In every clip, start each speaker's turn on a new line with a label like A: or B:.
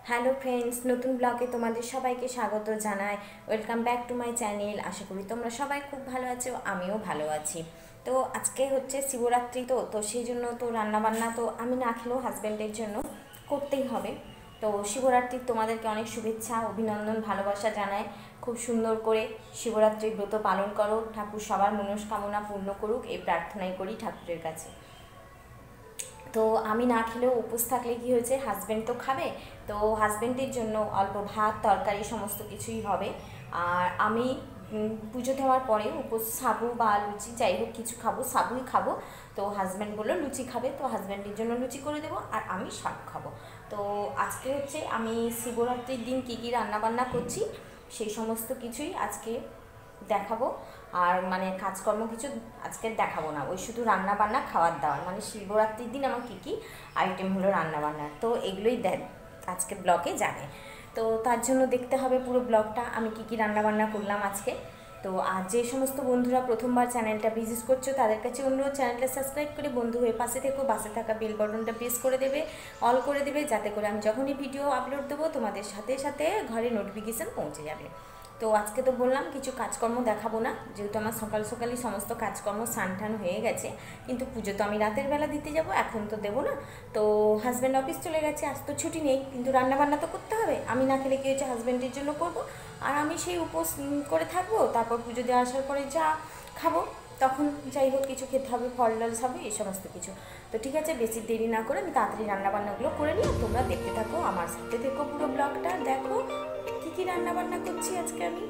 A: Hello friends, নতুন ব্লগে তোমাদের সবাইকে স্বাগত জানাই। Welcome back to my channel. আশা করি তোমরা সবাই খুব ভালো আছো, আমিও ভালো আছি। তো আজকে হচ্ছে শিবরাত্রি, তো সেই জন্য তো রান্নাবান্না তো আমি না খেলেও হাজব্যান্ডের জন্য করতেই হবে। তো শিবরাত্রির তোমাদেরকে অনেক শুভেচ্ছা, অভিনন্দন, ভালোবাসা জানাই। খুব সুন্দর করে শিবরাত্রির ব্রত পালন করো। ঠাকুর সবার মনস্কামনা পূর্ণ করুক, এই প্রার্থনাই করি ঠাকুরের কাছে। তো আমি না খেলেও উপোস থাকলে কি হয়েছে, হাজব্যান্ড তো খাবে। তো হাজব্যান্ডের জন্য অল্প ভাত তরকারি সমস্ত কিছুই হবে। আর আমি পুজো দেওয়ার পরে উপোস সাবু বা লুচি যাই হোক কিছু খাবো, সাবুই খাবো। তো হাজব্যান্ড বললো লুচি খাবে, তো হাজব্যান্ডের জন্য লুচি করে দেবো আর আমি শাক খাবো। তো আজকে হচ্ছে আমি শিবরাত্রির দিন কী কী রান্নাবান্না করছি সেই সমস্ত কিছুই আজকে দেখাবো। আর মানে কাজকর্ম কিছু আজকে দেখাবো না, ওই শুধু রান্না বান্না খাওয়ার দাওয়ার, মানে শিবরাত্রির দিন আমার কী কী আইটেম হলো রান্নাবান্নার, তো এগুলোই দেন আজকে ব্লগে যাবে। তো তার জন্য দেখতে হবে পুরো ব্লগটা, আমি কী কী রান্নাবান্না করলাম আজকে। তো আর যে সমস্ত বন্ধুরা প্রথমবার চ্যানেলটা ভিজিট করছো তাদের কাছে অনুরোধ, চ্যানেলটা সাবস্ক্রাইব করে বন্ধু হয়ে পাশে থেকো, পাশে থাকা বেল বাটনটা প্রেস করে দেবে, অল করে দেবে, যাতে করে আমি যখনই ভিডিও আপলোড দেবো তোমাদের সাথে সাথে ঘরে নোটিফিকেশান পৌঁছে যাবে। তো আজকে তো বললাম কিছু কাজকর্ম দেখাবো না, যেহেতু আমার সকাল সকালই সমস্ত কাজকর্ম স্নান হয়ে গেছে। কিন্তু পুজো তো আমি রাতের বেলা দিতে যাব, এখন তো দেবো না। তো হাজব্যান্ড অফিস চলে গেছে, আজ তো ছুটি নেই, কিন্তু রান্নাবান্না তো করতে হবে। আমি না খেলে কী হচ্ছে, হাজব্যান্ডের জন্য করব, আর আমি সেই উপোস করে থাকবো। তারপর পুজো দিয়ে আসার পরে যা খাবো, তখন যাই হোক কিছু খেতে হবে, ফল ডল খাবো, এই সমস্ত কিছু। তো ঠিক আছে, বেশি দেরি না করে আমি তাড়াতাড়ি রান্নাবান্নাগুলো করে নিই, তোমরা দেখতে থাকো, আমার সাথে দেখো, পুরো ব্লগটা দেখো কী কী রান্নাবান্না করছি আজকে আমি।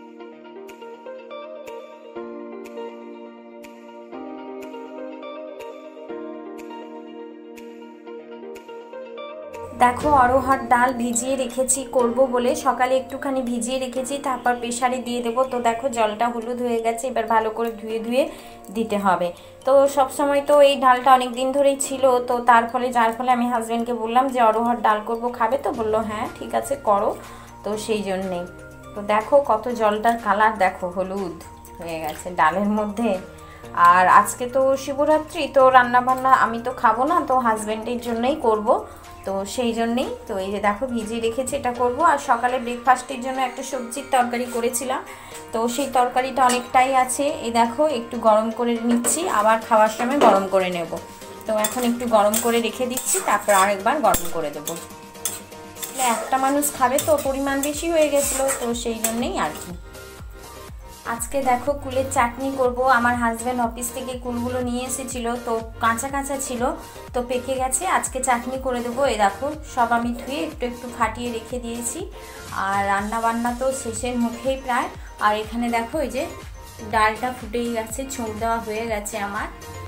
A: দেখো অড়হর ডাল ভিজিয়ে রেখেছি করব বলে, সকালে একটুখানি ভিজিয়ে রেখেছি, তারপর প্রেসারে দিয়ে দেবো। তো দেখো জলটা হলুদ হয়ে গেছে, এবার ভালো করে ধুয়ে ধুয়ে দিতে হবে। তো সব সময় তো এই ডালটা অনেক দিন ধরেই ছিল, তো যার ফলে আমি হাজব্যান্ডকে বললাম যে অড়হর ডাল করব, খাবে? তো বললো হ্যাঁ ঠিক আছে করো। তো সেই জন্যেই তো দেখো কত জলটার কালার দেখো হলুদ হয়ে গেছে ডালের মধ্যে। আর আজকে তো শিবরাত্রি, তো রান্নাবান্না আমি তো খাবো না, তো হাজব্যান্ডের জন্যই করব। তো সেই জন্যেই তো এই যে দেখো ভিজিয়ে রেখেছি, এটা করব। আর সকালে ব্রেকফাস্টের জন্য একটা সবজির তরকারি করেছিলাম, তো সেই তরকারিটা অনেকটাই আছে। এই দেখো একটু গরম করে নিচ্ছি, আবার খাওয়ার সময় গরম করে নেব। তো এখন একটু গরম করে রেখে দিচ্ছি, তারপর আরেকবার গরম করে দেবো। একটা মানুষ খাবে তো পরিমাণ বেশি হয়ে গেছিলো, তো সেই জন্যেই আর কি। আজকে দেখো কুলের চাটনি করব। আমার হাজব্যান্ড অফিস থেকে কুলগুলো নিয়ে এসেছিলো, তো কাঁচা কাঁচা ছিল, তো পেকে গেছে, আজকে চাটনি করে দেবো। এই দেখো সব আমি ধুয়ে একটু একটু ফাটিয়ে রেখে দিয়েছি। আর রান্না বান্না তো শেষের মুখেই প্রায়। আর এখানে দেখো এই যে ডালটা ফুটেই গেছে, ছোঁক দেওয়া হয়ে গেছে আমার।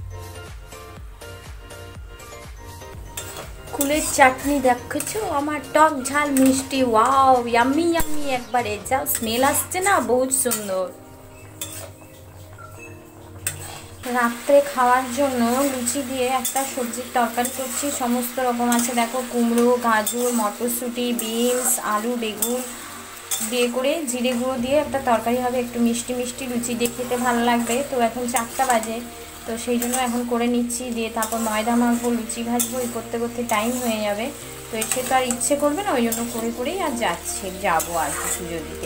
A: কুলের চাটনি দেখেছো, আমার টক ঝাল মিষ্টি, ওয়াও ইয়াম্মি ইয়াম্মি, একবারে যা স্মেল আসছে না, বহুত সুন্দর। রাত্রে খাওয়ার জন্য লুচি দিয়ে একটা সবজির তরকারি করছি, সমস্ত রকম আছে দেখো, কুমড়ো, গাজর, মটরশুঁটি, বিনস, আলু, বেগুন দিয়ে করে জিরে গুঁড়ো দিয়ে একটা তরকারি হবে, একটু মিষ্টি মিষ্টি, লুচি দিয়ে খেতে ভালো লাগবে। তো এখন 4টা বাজে, তো সেই জন্য এখন করে নিচ্ছি, দিয়ে তারপর ময়দা মাখবো, লুচি ভাজবো, এই করতে করতে টাইম হয়ে যাবে। তো এসে তো আর ইচ্ছে করবে না, ওই জন্য করে করেই আর যাবো আর কি পুজো দিতে।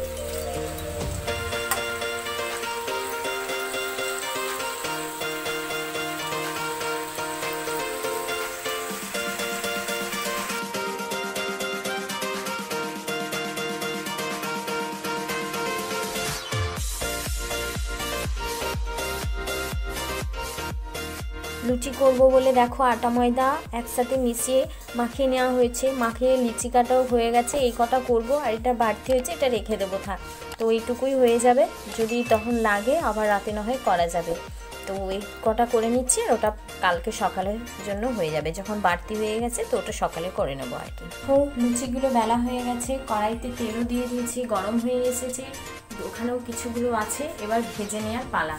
A: লুচি করব বলে দেখো আটা ময়দা একসাথে মিশিয়ে মাখিয়ে নেওয়া হয়েছে, মাখিয়ে লিচি কাটাও হয়ে গেছে। এই কটা করব, আর এটা বাড়তি হয়েছে, এটা রেখে দেবো থাক। তো এইটুকুই হয়ে যাবে, যদি তখন লাগে আবার রাতে না হয় করা যাবে। তো এই কটা করে নিচ্ছি, আর ওটা কালকে সকালের জন্য হয়ে যাবে, যখন বাড়তি হয়ে গেছে তো ওটা সকালে করে নেবো আর কি। তো লুচিগুলো বেলা হয়ে গেছে, কড়াইতে তেলও দিয়ে দিয়েছি, গরম হয়ে এসেছে, ওখানেও কিছুগুলো আছে, এবার ভেজে নেওয়ার পালা।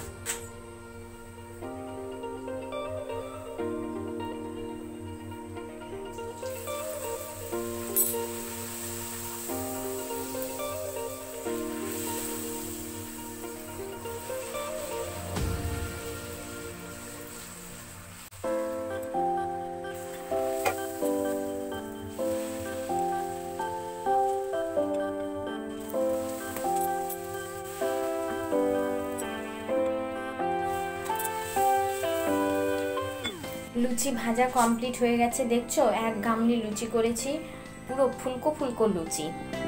A: লুচি ভাজা কমপ্লিট হয়ে গেছে, দেখছো এক গামলি লুচি করেছি, পুরো ফুলকো ফুলকো লুচি।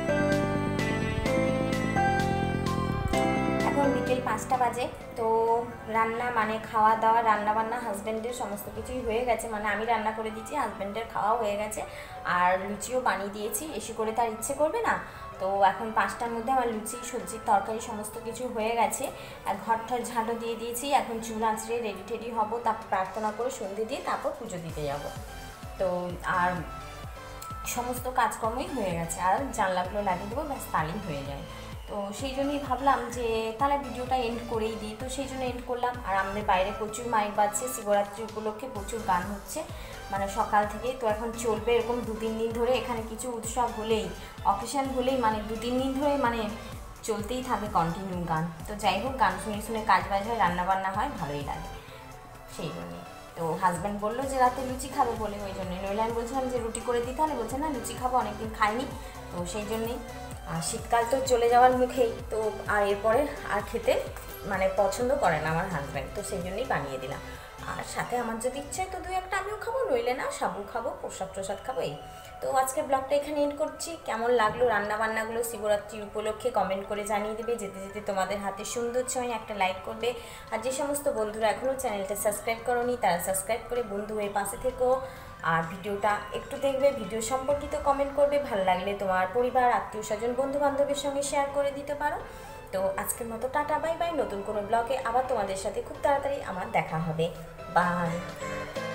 A: এখন বিকেল 5টা বাজে। তো রান্না মানে খাওয়া দাওয়া, রান্না বান্না হাজব্যান্ডের সমস্ত কিছুই হয়ে গেছে, মানে আমি রান্না করে দিয়েছি, হাজব্যান্ডের খাওয়াও হয়ে গেছে, আর লুচিও বানিয়ে দিয়েছি। এসে করে তার ইচ্ছে করবে না, তো এখন 5টার মধ্যে আমার লুচি সবজির তরকারি সমস্ত কিছু হয়ে গেছে। আর ঘরটার ঝাঁটো দিয়ে দিয়েছি, এখন চুল আঁচড়ে রেডি টেডি হবো, তারপর প্রার্থনা করে সন্ধে দিয়ে তারপর পুজো দিতে যাব। তো আর সমস্ত কাজকর্মই হয়ে গেছে, আর জানলাগুলো লাগিয়ে দেবো, ব্যাস তাহলেই হয়ে যায়। তো সেই জন্যই ভাবলাম যে তাহলে ভিডিওটা এন্ড করেই দিই, তো সেই জন্য এন্ড করলাম। আর আমাদের বাইরে প্রচুর মাইক বাজছে, শিবরাত্রি উপলক্ষে প্রচুর গান হচ্ছে, মানে সকাল থেকেই। তো এখন চলবে এরকম 2-3 দিন ধরে, এখানে কিছু উৎসব হলেই, অকেশন হলেই মানে 2-3 দিন ধরে মানে চলতেই থাকে কন্টিনিউ গান। তো যাই হোক, গান শুনে শুনে কাজ বাজ হয়, রান্নাবান্না হয়, ভালোই লাগে সেই জন্যই। তো হাজব্যান্ড বললো যে রাতে লুচি খাবে বলে, ওই জন্যই। নইলে আমি বলছিলাম যে রুটি করে দিতে, হলে বলছে না লুচি খাবো, অনেকদিন খাইনি, তো সেই জন্যেই। আর শীতকাল তো চলে যাওয়ার মুখেই, তো আর এরপরে আর খেতে মানে পছন্দ করে না আমার হাজব্যান্ড, তো সেই জন্যই বানিয়ে দিলাম। আর সাথে আমার যদি ইচ্ছে হয় তো 2-1টা আমিও খাবো, নইলে না, সাবু খাবো, প্রসাদ প্রসাদ খাবো এই। তো আজকের ব্লগটা এখানে এন্ড করছি। কেমন লাগলো রান্নাবান্নাগুলো শিবরাত্রি উপলক্ষে কমেন্ট করে জানিয়ে দেবে। যেতে যেতে তোমাদের হাতে সুন্দর ছয় একটা লাইক করবে। আর যে সমস্ত বন্ধুরা এখনও চ্যানেলটা সাবস্ক্রাইব করোনি, তারা সাবস্ক্রাইব করে বন্ধু হয়ে পাশে থেকো। আর ভিডিওটা একটু দেখবে, ভিডিও সম্পর্কিত কমেন্ট করবে, ভালো লাগলে তোমার পরিবার, আত্মীয় স্বজন, বন্ধু বান্ধবের সঙ্গে শেয়ার করে দিতে পারো। তো আজকের মতো টাটা, বাই বাই। নতুন কোনো ব্লগে আবার তোমাদের সাথে খুব তাড়াতাড়ি আমার দেখা হবে। বাই।